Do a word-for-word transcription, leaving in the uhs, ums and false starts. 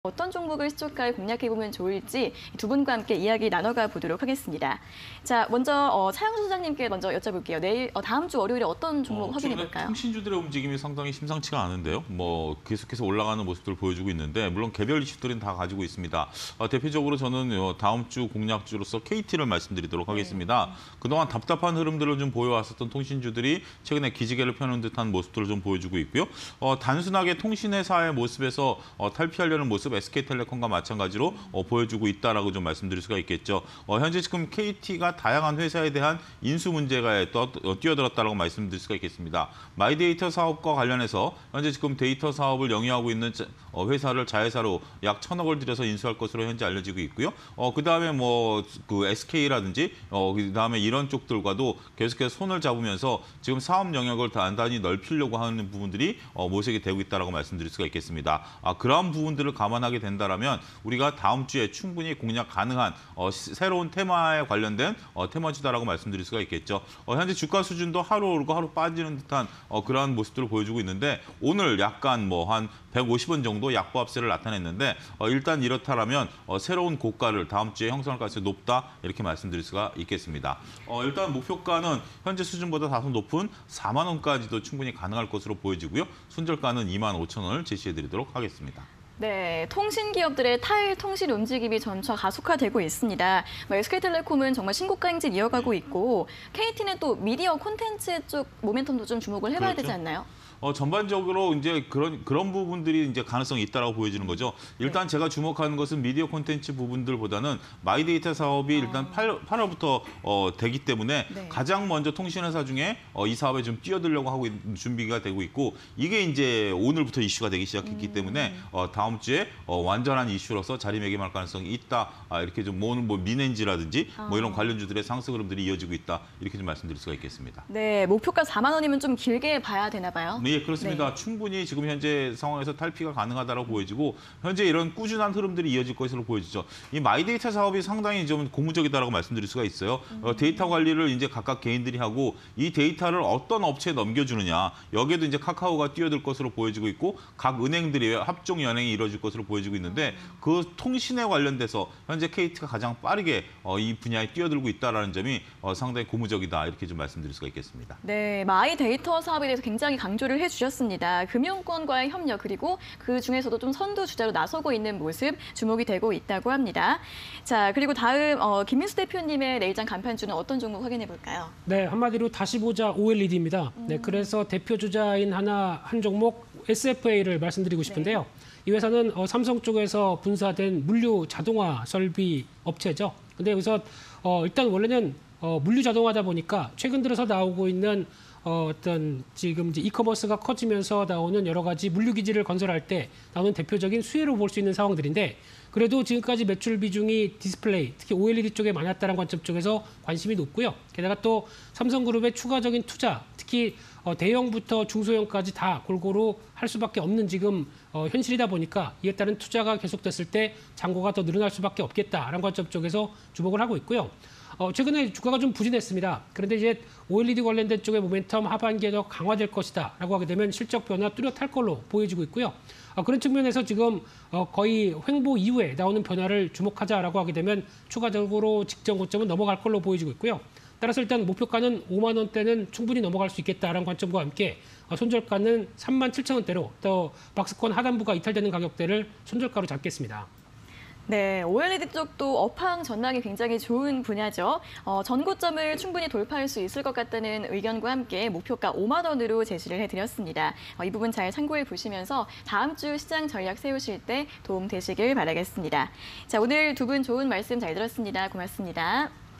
어떤 종목을 시초가에 공략해보면 좋을지 두 분과 함께 이야기 나눠가 보도록 하겠습니다. 자, 먼저 어, 차영수 소장님께 먼저 여쭤볼게요. 내일 어, 다음 주 월요일에 어떤 종목 어, 확인해 볼까요? 통신주들의 움직임이 상당히 심상치가 않은데요. 뭐 계속해서 올라가는 모습들을 보여주고 있는데 물론 개별 이슈들은 다 가지고 있습니다. 어, 대표적으로 저는 다음 주 공략주로서 케이티를 말씀드리도록 하겠습니다. 네. 그동안 답답한 흐름들을 좀 보여왔었던 통신주들이 최근에 기지개를 펴는 듯한 모습들을 좀 보여주고 있고요. 어, 단순하게 통신회사의 모습에서 어, 탈피하려는 모습 에스케이텔레콤과 마찬가지로 어, 보여주고 있다라고 좀 말씀드릴 수가 있겠죠. 어, 현재 지금 케이티가 다양한 회사에 대한 인수 문제가 또, 어, 뛰어들었다라고 말씀드릴 수가 있겠습니다. 마이데이터 사업과 관련해서 현재 지금 데이터 사업을 영위하고 있는 자, 어, 회사를 자회사로 약 천억을 들여서 인수할 것으로 현재 알려지고 있고요. 어, 그 다음에 뭐 그 에스케이라든지 어, 그 다음에 이런 쪽들과도 계속해서 손을 잡으면서 지금 사업 영역을 단단히 넓히려고 하는 부분들이 어, 모색이 되고 있다라고 말씀드릴 수가 있겠습니다. 아, 그러한 부분들을 감안하게 된다라면 우리가 다음 주에 충분히 공략 가능한 어, 새로운 테마에 관련된 어, 테마주다라고 말씀드릴 수가 있겠죠. 어, 현재 주가 수준도 하루 오르고 하루 빠지는 듯한 어, 그러한 모습들을 보여주고 있는데 오늘 약간 뭐 한 백오십 원 정도 약보합세를 나타냈는데 어, 일단 이렇다라면 어, 새로운 고가를 다음 주에 형성할 가능성이 높다 이렇게 말씀드릴 수가 있겠습니다. 어, 일단 목표가는 현재 수준보다 다소 높은 사만 원까지도 충분히 가능할 것으로 보여지고요. 손절가는 이만 오천 원을 제시해드리도록 하겠습니다. 네, 통신 기업들의 탈통신 움직임이 점차 가속화되고 있습니다. 뭐 에스케이텔레콤은 정말 신고가 행진 이어가고 있고 케이티는 또 미디어 콘텐츠 쪽 모멘텀도 좀 주목을 해봐야 그렇죠. 되지 않나요? 어, 전반적으로 이제 그런 그런 부분들이 이제 가능성이 있다라고 보여지는 거죠. 일단 네. 제가 주목하는 것은 미디어 콘텐츠 부분들보다는 마이데이터 사업이 일단 팔 월부터 어, 되기 때문에 네. 가장 먼저 통신회사 중에 어, 이 사업에 좀 뛰어들려고 하고 있는 준비가 되고 있고 이게 이제 오늘부터 이슈가 되기 시작했기 음. 때문에 어, 다음 주에 어, 완전한 이슈로서 자리매김할 가능성이 있다. 아, 이렇게 좀 뭐, 뭐 미넨지라든지 아. 뭐 이런 관련주들의 상승 흐름들이 이어지고 있다. 이렇게 좀 말씀드릴 수가 있겠습니다. 네, 목표가 사만 원이면 좀 길게 봐야 되나 봐요. 네. 예, 그렇습니다. 네. 충분히 지금 현재 상황에서 탈피가 가능하다고 보여지고 현재 이런 꾸준한 흐름들이 이어질 것으로 보여지죠. 이 마이데이터 사업이 상당히 좀 고무적이다라고 말씀드릴 수가 있어요. 음. 어, 데이터 관리를 이제 각각 개인들이 하고 이 데이터를 어떤 업체에 넘겨주느냐 여기에도 이제 카카오가 뛰어들 것으로 보여지고 있고 각 은행들이 합종 연행이 이루어질 것으로 보여지고 있는데 음. 그 통신에 관련돼서 현재 케이티가 가장 빠르게 어, 이 분야에 뛰어들고 있다는 점이 어, 상당히 고무적이다 이렇게 좀 말씀드릴 수가 있겠습니다. 네, 마이데이터 사업에 대해서 굉장히 강조를 해주셨습니다. 금융권과의 협력 그리고 그 중에서도 좀 선두 주자로 나서고 있는 모습 주목이 되고 있다고 합니다. 자, 그리고 다음 어, 김민수 대표님의 내일장 간판주는 어떤 종목 확인해 볼까요? 네, 한마디로 다시 보자 오엘이디입니다. 음. 네, 그래서 대표 주자인 하나 한 종목 에스에프에이를 말씀드리고 싶은데요. 네. 이 회사는 어, 삼성 쪽에서 분사된 물류 자동화 설비 업체죠. 근데 여기서 어, 일단 원래는 어, 물류 자동화다 보니까 최근 들어서 나오고 있는 어, 어떤 지금 이제 이커머스가 커지면서 나오는 여러 가지 물류 기지를 건설할 때 나오는 대표적인 수혜로 볼 수 있는 상황들인데 그래도 지금까지 매출 비중이 디스플레이, 특히 오엘이디 쪽에 많았다는 관점 쪽에서 관심이 높고요. 게다가 또 삼성그룹의 추가적인 투자, 특히 어, 대형부터 중소형까지 다 골고루 할 수밖에 없는 지금 어, 현실이다 보니까 이에 따른 투자가 계속됐을 때 잔고가 더 늘어날 수밖에 없겠다라는 관점 쪽에서 주목을 하고 있고요. 어, 최근에 주가가 좀 부진했습니다. 그런데 이제 오엘이디 관련된 쪽의 모멘텀 하반기에 더 강화될 것이다 라고 하게 되면 실적 변화 뚜렷할 걸로 보여지고 있고요. 어, 그런 측면에서 지금 어, 거의 횡보 이후에 나오는 변화를 주목하자라고 하게 되면 추가적으로 직전 고점은 넘어갈 걸로 보여지고 있고요. 따라서 일단 목표가는 오만 원대는 충분히 넘어갈 수 있겠다라는 관점과 함께 어, 손절가는 삼만 칠천 원대로 또 박스권 하단부가 이탈되는 가격대를 손절가로 잡겠습니다. 네, 오엘이디 쪽도 업황 전망이 굉장히 좋은 분야죠. 어, 전고점을 충분히 돌파할 수 있을 것 같다는 의견과 함께 목표가 오만 원으로 제시를 해드렸습니다. 어, 이 부분 잘 참고해 보시면서 다음 주 시장 전략 세우실 때 도움 되시길 바라겠습니다. 자, 오늘 두 분 좋은 말씀 잘 들었습니다. 고맙습니다.